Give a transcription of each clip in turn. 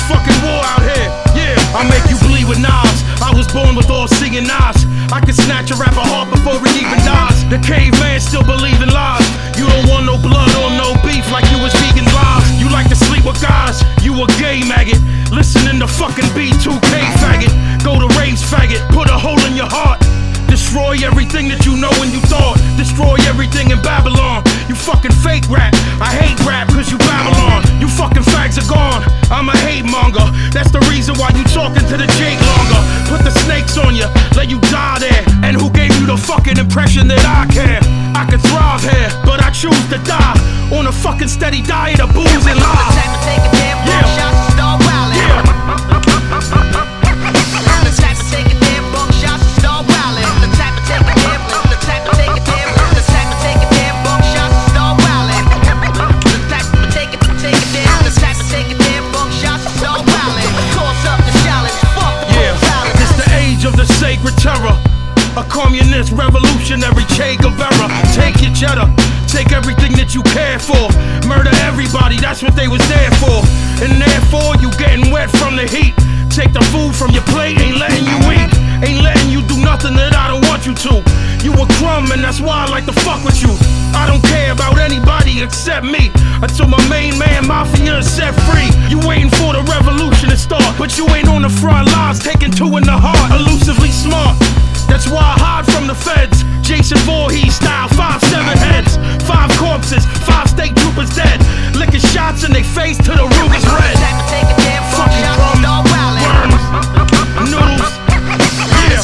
fucking war out here. Yeah, I make you bleed with knives. I was born with all seeing eyes. I can snatch a rapper heart before he even dies. The caveman still believe in lies. You don't want no blood or no beef like you was vegan lives. You like to sleep with guys, you a gay maggot. Listening to fucking B2K faggot. Go to raves faggot, put a hole in your heart. Destroy everything that you know and you thought. Destroy everything in Babylon. You fucking fake rap. I hate rap cause you Babylon. You fucking fags are gone. I'm a hate monger. That's the reason why you talking to the Jake longer. Put the snakes on you, let you die there. And who gave you the fucking impression that I care? I could thrive here, but I choose to die on a fucking steady diet of booze and lies. A communist, revolutionary Che Guevara. Take your cheddar, take everything that you care for. Murder everybody, that's what they was there for. And therefore, you getting wet from the heat. Take the food from your plate, ain't letting you eat. Ain't letting you do nothing that I don't want you to. You a crumb and that's why I like to fuck with you. I don't care about anybody except me. Until my main man Mafia is set free. You waiting for the revolution to start, but you ain't on the front lines, taking two in the heart. Elusively smart. That's why I hide from the feds. Jason Voorhees style, 5'7" heads, 5 corpses, 5 state troopers dead. Licking shots in they face till the room is red. Fucking rum, worms, noodles, yeah.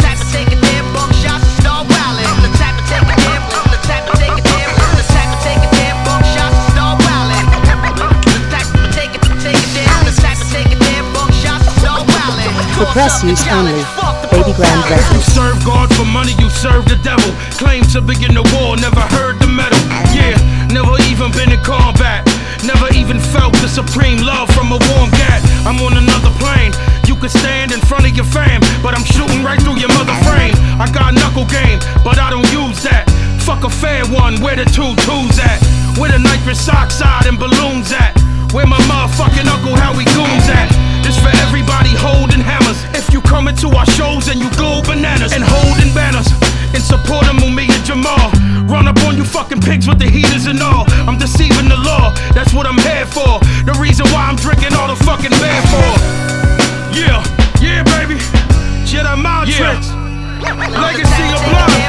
For press use only. Babygrande Records. You serve God for money, you serve the devil. Claim to be in the war, never heard the metal. Yeah, never even been in combat. Never even felt the supreme love from a warm gat. I'm on another plane. You could stand in front of your fam, but I'm shooting right through your mother frame. I got knuckle game, but I don't use that. Fuck a fair one, where the 2 2s at? Where the nitrous oxide and balloons at? Where my motherfucking Uncle Howie goons at? This for everybody holding hammers. If you come into our shows and you go bananas and holding banners in support of Mumi and Jamal, run up on you fucking pigs with the heaters and all. I'm deceiving the law, that's what I'm here for. The reason why I'm drinking all the fucking beer for. Yeah, yeah baby, Jedi Mind tricks, legacy of blood.